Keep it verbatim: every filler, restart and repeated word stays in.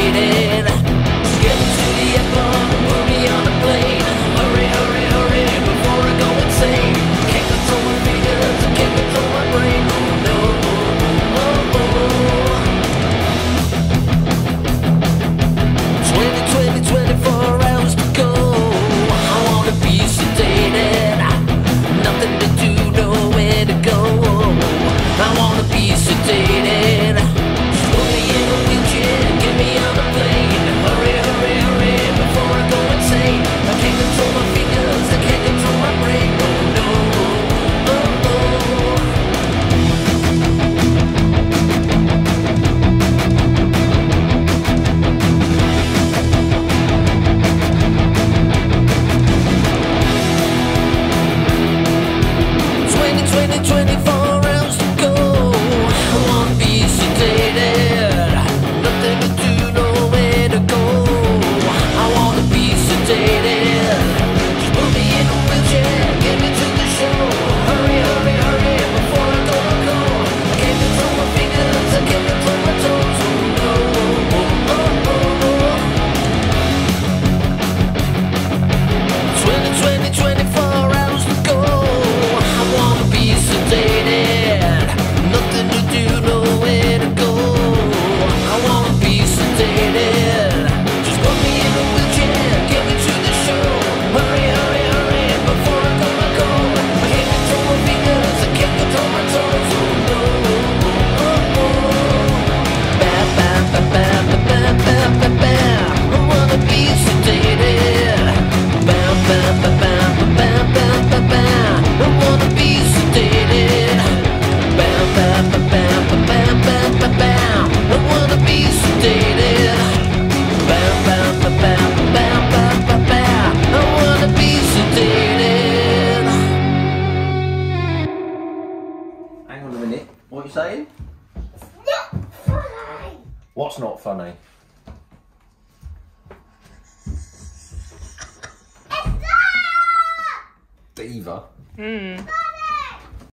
sedated. Get me to the airport, put me on a plane. Hurry, hurry, hurry, before I go insane. Can't control my fingers, I can't control my brain. Oh no, oh, oh. twenty, twenty, twenty-four hours to go. I wanna be sedated, nothing to do, nowhere to go. I wanna be sedated. Put me in a wheelchair, get me on a plane. Hurry, hurry, hurry, before I go insane. I can't control my fingers, I can't control my brain. Oh no, oh, oh. twenty, twenty, twenty-four hours to go. I wanna be sedated, nothing to do, nowhere to go. I wanna be sedated. Just put me in a wheelchair, get me to the show. Hurry, hurry, hurry, before I go, go. I can't control my fingers, I can't control my toes. Oh no, oh, oh, oh. twenty, twenty, twenty-four hours to go. I wanna be sedated, nothing to do, nowhere to go. I wanna be sedated. Just put me in a wheelchair, get me to the show. Hurry, hurry, hurry, before I go, I go. I can't control my fingers, I can't control my toes. Oh no, oh, oh. Ba, ba, ba, ba, ba, ba, ba, ba. I wanna be sedated. Ba, ba, ba, ba, ba, ba, ba, ba. I wanna be sedated. Ba, ba, ba, ba, ba, ba, ba, ba. I wanna be sedated. Ba, ba, ba, ba, ba, ba, ba, ba. I wanna be sedated. Hang on a minute, what are you saying? Not funny. What's not funny? It's not. Diva. Mm.